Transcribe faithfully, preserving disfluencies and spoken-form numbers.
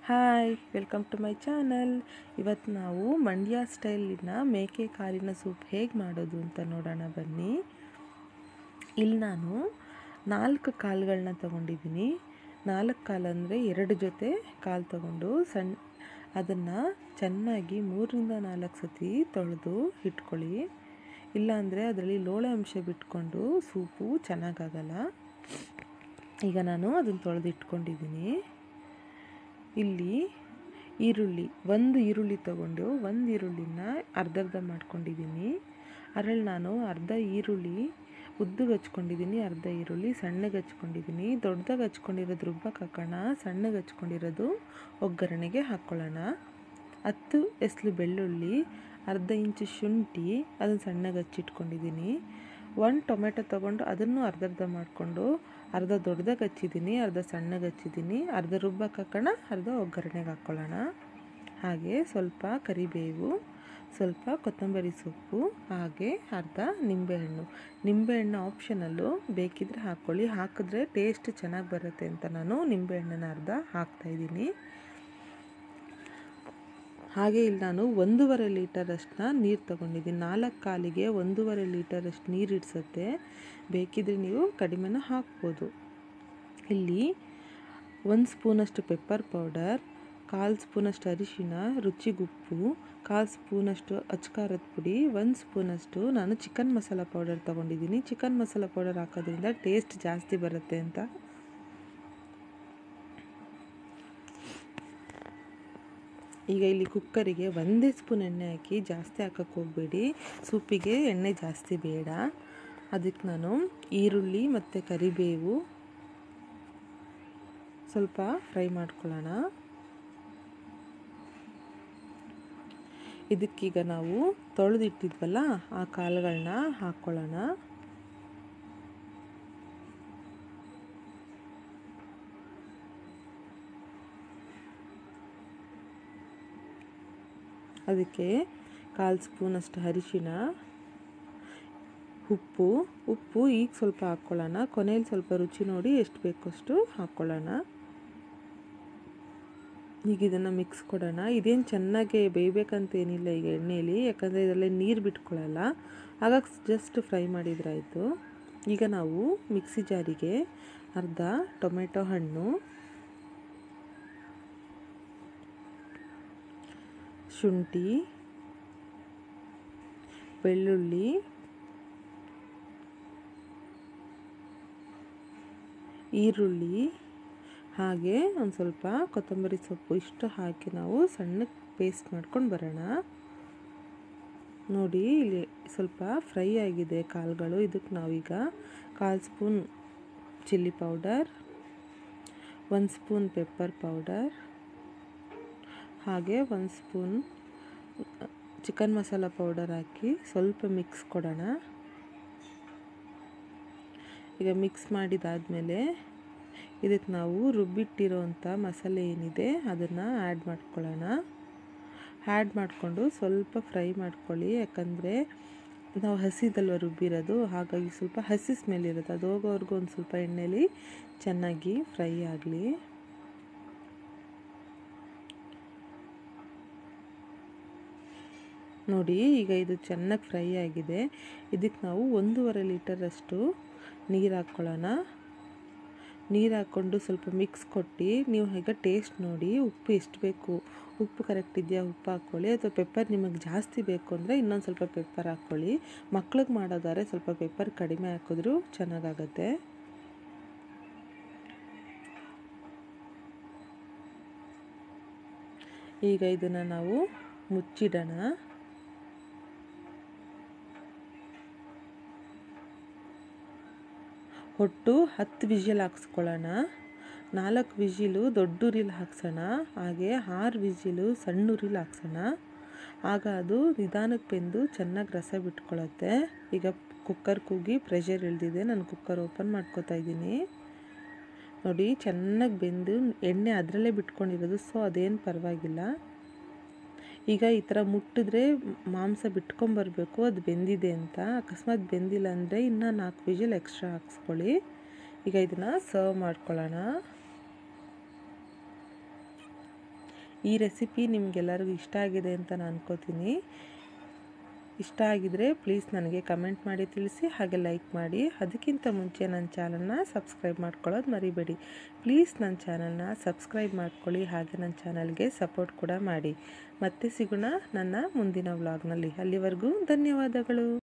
Hi, welcome to my channel. ಇವತ್ತು ನಾವು ಮಂಡ್ಯ ಸ್ಟೈಲಿನ ಮೇಕೆ ಕಾಲಿನ ಸೂಪ್ ಹೇಗೆ ಮಾಡೋದು ಅಂತ ನೋಡೋಣ ಬನ್ನಿ. ಇಲ್ಲಿ ನಾನು ನಾಲ್ಕು ಕಾಳುಗಳನ್ನ ತೊಗೊಂಡಿದ್ದೀನಿ. ನಾಲ್ಕು ಕಾಲು ಅಂದರೆ ಎರಡು ಜೊತೆ ಕಾಲು ತೊಗೊಂಡು ಸಣ್ಣ ಅದನ್ನು ಚೆನ್ನಾಗಿ ಮೂರರಿಂದ ನಾಲ್ಕು ಸತಿ ತೊಳೆದು ಇಟ್ಕೊಳ್ಳಿ. ಇಲ್ಲಾಂದರೆ ಅದರಲ್ಲಿ ಲೋಳೆ ಅಂಶ ಬಿಟ್ಕೊಂಡು ಸೂಪು ಚೆನ್ನಾಗಾಗಲ್ಲ. ಈಗ ನಾನು ಅದನ್ನು ತೊಳೆದು ಇಟ್ಕೊಂಡಿದ್ದೀನಿ. ಇಲ್ಲಿ ಈರುಳ್ಳಿ ಒಂದು ಈರುಳ್ಳಿ ತೊಗೊಂಡು ಒಂದು ಈರುಳ್ಳಿನ ಅರ್ಧ ಅರ್ಧ ಮಾಡ್ಕೊಂಡಿದ್ದೀನಿ. ಅದರಲ್ಲಿ ನಾನು ಅರ್ಧ ಈರುಳ್ಳಿ ಉದ್ದಗೆ ಹಚ್ಕೊಂಡಿದ್ದೀನಿ, ಅರ್ಧ ಈರುಳ್ಳಿ ಸಣ್ಣಗೆ ಹಚ್ಕೊಂಡಿದ್ದೀನಿ. ದೊಡ್ಡದಾಗಿ ಹಚ್ಕೊಂಡಿರೋದು ರುಬ್ಬಕ್ಕೆ ಹಾಕೋಣ, ಸಣ್ಣಗೆ ಹಚ್ಕೊಂಡಿರೋದು ಒಗ್ಗರಣೆಗೆ ಹಾಕ್ಕೊಳ್ಳೋಣ. ಹತ್ತು ಎಸ್ಲು ಬೆಳ್ಳುಳ್ಳಿ, ಅರ್ಧ ಇಂಚು ಶುಂಠಿ ಅದನ್ನು ಸಣ್ಣಗೆ ಹಚ್ಚಿಟ್ಕೊಂಡಿದ್ದೀನಿ. ಒಂದು ಟೊಮೆಟೊ ತೊಗೊಂಡು ಅದನ್ನು ಅರ್ಧ ಅರ್ಧ ಮಾಡಿಕೊಂಡು ಅರ್ಧ ದೊಡ್ಡದಾಗಿ ಹಚ್ಚಿದ್ದೀನಿ, ಅರ್ಧ ಸಣ್ಣಗೆ ಹಚ್ಚಿದ್ದೀನಿ. ಅರ್ಧ ರುಬ್ಬಕ್ಕೆ ಹಾಕೋಣ, ಅರ್ಧ ಒಗ್ಗರಣೆಗೆ ಹಾಕ್ಕೊಳ್ಳೋಣ. ಹಾಗೆ ಸ್ವಲ್ಪ ಕರಿಬೇವು, ಸ್ವಲ್ಪ ಕೊತ್ತಂಬರಿ ಸೊಪ್ಪು, ಹಾಗೆ ಅರ್ಧ ನಿಂಬೆಹಣ್ಣು. ನಿಂಬೆಹಣ್ಣು ಆಪ್ಷನಲ್ಲು, ಬೇಕಿದ್ದರೆ ಹಾಕ್ಕೊಳ್ಳಿ. ಹಾಕಿದ್ರೆ ಟೇಸ್ಟ್ ಚೆನ್ನಾಗಿ ಬರುತ್ತೆ ಅಂತ ನಾನು ನಿಂಬೆಹಣ್ಣನ್ನು ಅರ್ಧ ಹಾಕ್ತಾಯಿದ್ದೀನಿ. ಹಾಗೆ ಇಲ್ಲಿ ನಾನು ಒಂದೂವರೆ ಲೀಟರಷ್ಟನ್ನ ನೀರು ತೊಗೊಂಡಿದ್ದೀನಿ. ನಾಲ್ಕು ಕಾಲಿಗೆ ಒಂದೂವರೆ ಲೀಟರಷ್ಟು ನೀರು ಇಡಿಸುತ್ತೆ. ಬೇಕಿದ್ರೆ ನೀವು ಕಡಿಮೆನ ಹಾಕ್ಬೋದು. ಇಲ್ಲಿ ಒಂದು ಸ್ಪೂನಷ್ಟು ಪೆಪ್ಪರ್ ಪೌಡರ್, ಕಾಲು ಸ್ಪೂನಷ್ಟು ಅರಿಶಿನ, ರುಚಿಗುಪ್ಪು, ಕಾಲು ಸ್ಪೂನಷ್ಟು ಅಚ್ಕಾರದ ಪುಡಿ, ಒಂದು ಸ್ಪೂನಷ್ಟು ನಾನು ಚಿಕನ್ ಮಸಾಲ ಪೌಡರ್ ತೊಗೊಂಡಿದ್ದೀನಿ. ಚಿಕನ್ ಮಸಾಲ ಪೌಡರ್ ಹಾಕೋದ್ರಿಂದ ಟೇಸ್ಟ್ ಜಾಸ್ತಿ ಬರುತ್ತೆ ಅಂತ. ಈಗ ಇಲ್ಲಿ ಕುಕ್ಕರಿಗೆ ಒಂದೇ ಸ್ಪೂನ್ ಎಣ್ಣೆ ಹಾಕಿ, ಜಾಸ್ತಿ ಹಾಕೋಕ್ಕೆ ಹೋಗಬೇಡಿ, ಸೂಪಿಗೆ ಎಣ್ಣೆ ಜಾಸ್ತಿ ಬೇಡ. ಅದಕ್ಕೆ ನಾನು ಈರುಳ್ಳಿ ಮತ್ತು ಕರಿಬೇವು ಸ್ವಲ್ಪ ಫ್ರೈ ಮಾಡ್ಕೊಳ್ಳೋಣ. ಇದಕ್ಕೀಗ ನಾವು ತೊಳೆದಿಟ್ಟಿದ್ವಲ್ಲ ಆ ಕಾಳುಗಳನ್ನ ಹಾಕ್ಕೊಳ್ಳೋಣ. ಅದಕ್ಕೆ ಕಾಲು ಸ್ಪೂನಷ್ಟು ಅರಿಶಿನ, ಉಪ್ಪು ಉಪ್ಪು ಈಗ ಸ್ವಲ್ಪ ಹಾಕ್ಕೊಳ್ಳೋಣ. ಕೊನೆಯಲ್ಲಿ ಸ್ವಲ್ಪ ರುಚಿ ನೋಡಿ ಎಷ್ಟು ಬೇಕಷ್ಟು ಹಾಕ್ಕೊಳ್ಳೋಣ. ಈಗ ಇದನ್ನು ಮಿಕ್ಸ್ ಕೊಡೋಣ. ಇದೇನು ಚೆನ್ನಾಗಿ ಬೇಯಬೇಕಂತೇನಿಲ್ಲ ಈಗ ಎಣ್ಣೆಯಲ್ಲಿ, ಯಾಕಂದರೆ ಇದರಲ್ಲೇ ನೀರು ಬಿಟ್ಕೊಳ್ಳಲ್ಲ. ಹಾಗಾಗಿ ಜಸ್ಟ್ ಫ್ರೈ ಮಾಡಿದ್ರಾಯಿತು. ಈಗ ನಾವು ಮಿಕ್ಸಿ ಜಾರಿಗೆ ಅರ್ಧ ಟೊಮೆಟೊ ಹಣ್ಣು, ಶುಂಠಿ, ಬೆಳ್ಳುಳ್ಳಿ, ಈರುಳ್ಳಿ, ಹಾಗೆ ಒಂದು ಸ್ವಲ್ಪ ಕೊತ್ತಂಬರಿ ಸೊಪ್ಪು ಇಷ್ಟು ಹಾಕಿ ನಾವು ಸಣ್ಣಕ್ಕೆ ಪೇಸ್ಟ್ ಮಾಡ್ಕೊಂಡು ಬರೋಣ. ನೋಡಿ ಇಲ್ಲಿ ಸ್ವಲ್ಪ ಫ್ರೈ ಆಗಿದೆ ಕಾಳುಗಳು. ಇದಕ್ಕೆ ನಾವೀಗ ಕಾಲು ಸ್ಪೂನ್ ಚಿಲ್ಲಿ ಪೌಡರ್, ಒಂದು ಸ್ಪೂನ್ ಪೆಪ್ಪರ್ ಪೌಡರ್, ಹಾಗೆ ಒಂದು ಸ್ಪೂನ್ ಚಿಕನ್ ಮಸಾಲ ಪೌಡರ್ ಹಾಕಿ ಸ್ವಲ್ಪ ಮಿಕ್ಸ್ ಕೊಡೋಣ. ಈಗ ಮಿಕ್ಸ್ ಮಾಡಿದಾದಮೇಲೆ ಇದಕ್ಕೆ ನಾವು ರುಬ್ಬಿಟ್ಟಿರೋಂಥ ಮಸಾಲೆ ಏನಿದೆ ಅದನ್ನು ಆ್ಯಡ್ ಮಾಡ್ಕೊಳ್ಳೋಣ. ಆ್ಯಡ್ ಮಾಡಿಕೊಂಡು ಸ್ವಲ್ಪ ಫ್ರೈ ಮಾಡ್ಕೊಳ್ಳಿ, ಯಾಕಂದರೆ ನಾವು ಹಸಿದಲ್ವ ರುಬ್ಬಿರೋದು, ಹಾಗಾಗಿ ಸ್ವಲ್ಪ ಹಸಿ ಸ್ಮೆಲ್ ಇರುತ್ತೆ. ಅದು ಹೋಗೋವರೆಗೂ ಒಂದು ಸ್ವಲ್ಪ ಎಣ್ಣೆಲಿ ಚೆನ್ನಾಗಿ ಫ್ರೈ ಆಗಲಿ. ನೋಡಿ ಈಗ ಇದು ಚೆನ್ನಾಗಿ ಫ್ರೈ ಆಗಿದೆ. ಇದಕ್ಕೆ ನಾವು ಒಂದೂವರೆ ಲೀಟರಷ್ಟು ನೀರು ಹಾಕ್ಕೊಳ್ಳೋಣ. ನೀರು ಹಾಕ್ಕೊಂಡು ಸ್ವಲ್ಪ ಮಿಕ್ಸ್ ಕೊಟ್ಟು ನೀವು ಈಗ ಟೇಸ್ಟ್ ನೋಡಿ ಉಪ್ಪು ಎಷ್ಟು ಬೇಕು, ಉಪ್ಪು ಕರೆಕ್ಟ್ ಇದೆಯಾ ಉಪ್ಪು ಹಾಕ್ಕೊಳ್ಳಿ. ಅಥವಾ ಪೆಪ್ಪರ್ ನಿಮಗೆ ಜಾಸ್ತಿ ಬೇಕು ಅಂದರೆ ಇನ್ನೊಂದು ಸ್ವಲ್ಪ ಪೆಪ್ಪರ್ ಹಾಕ್ಕೊಳ್ಳಿ. ಮಕ್ಳಿಗೆ ಮಾಡೋದಾದ್ರೆ ಸ್ವಲ್ಪ ಪೆಪ್ಪರ್ ಕಡಿಮೆ ಹಾಕಿದ್ರೂ ಚೆನ್ನಾಗಾಗತ್ತೆ. ಈಗ ಇದನ್ನು ನಾವು ಮುಚ್ಚಿಡೋಣ. ಒಟ್ಟು ಹತ್ತು ವಿಜಿಲ್ ಹಾಕ್ಸ್ಕೊಳ್ಳೋಣ. ನಾಲ್ಕು ವಿಜಿಲು ದೊಡ್ಡ ಉರಿಲಿ ಹಾಕ್ಸೋಣ, ಹಾಗೆ ಆರು ವಿಜಿಲು ಸಣ್ಣ ಉರಿಲಿ ಹಾಕ್ಸೋಣ. ಆಗ ಅದು ನಿಧಾನಕ್ಕೆ ಬೆಂದು ಚೆನ್ನಾಗಿ ರಸ ಬಿಟ್ಕೊಳ್ಳುತ್ತೆ. ಈಗ ಕುಕ್ಕರ್ ಕೂಗಿ ಪ್ರೆಷರ್ ಇಳಿದಿದೆ, ನಾನು ಕುಕ್ಕರ್ ಓಪನ್ ಮಾಡ್ಕೋತಾ ಇದ್ದೀನಿ. ನೋಡಿ ಚೆನ್ನಾಗಿ ಬೆಂದು ಎಣ್ಣೆ ಅದರಲ್ಲೇ ಬಿಟ್ಕೊಂಡಿರೋದು, ಸೊ ಅದೇನು ಪರವಾಗಿಲ್ಲ. ಈಗ ಈ ಥರ ಮುಟ್ಟಿದ್ರೆ ಮಾಂಸ ಬಿಟ್ಕೊಂಬರ್ಬೇಕು ಅದು ಬೆಂದಿದೆ ಅಂತ. ಅಕಸ್ಮಾತ್ ಬೆಂದಿಲ್ಲ ಅಂದರೆ ಇನ್ನೂ ನಾಲ್ಕು ವಿಜಿಲ್ ಎಕ್ಸ್ಟ್ರಾ ಹಾಕ್ಸ್ಕೊಳ್ಳಿ. ಈಗ ಇದನ್ನು ಸರ್ವ್ ಮಾಡ್ಕೊಳ್ಳೋಣ. ಈ ರೆಸಿಪಿ ನಿಮಗೆಲ್ಲರಿಗೂ ಇಷ್ಟ ಆಗಿದೆ ಅಂತ ನಾನು ಅನ್ಕೋತೀನಿ. ಇಷ್ಟ ಆಗಿದರೆ ಪ್ಲೀಸ್ ನನಗೆ ಕಮೆಂಟ್ ಮಾಡಿ ತಿಳಿಸಿ, ಹಾಗೆ ಲೈಕ್ ಮಾಡಿ. ಅದಕ್ಕಿಂತ ಮುಂಚೆ ನನ್ನ ಚಾನಲ್ನ ಸಬ್ಸ್ಕ್ರೈಬ್ ಮಾಡ್ಕೊಳ್ಳೋದು ಮರಿಬೇಡಿ. ಪ್ಲೀಸ್ ನನ್ನ ಚಾನಲ್ನ ಸಬ್ಸ್ಕ್ರೈಬ್ ಮಾಡ್ಕೊಳ್ಳಿ, ಹಾಗೆ ನನ್ನ ಚಾನಲ್ಗೆ ಸಪೋರ್ಟ್ ಕೂಡ ಮಾಡಿ. ಮತ್ತೆ ಸಿಗೋಣ ನನ್ನ ಮುಂದಿನ ವ್ಲಾಗ್ನಲ್ಲಿ. ಅಲ್ಲಿವರೆಗೂ ಧನ್ಯವಾದಗಳು.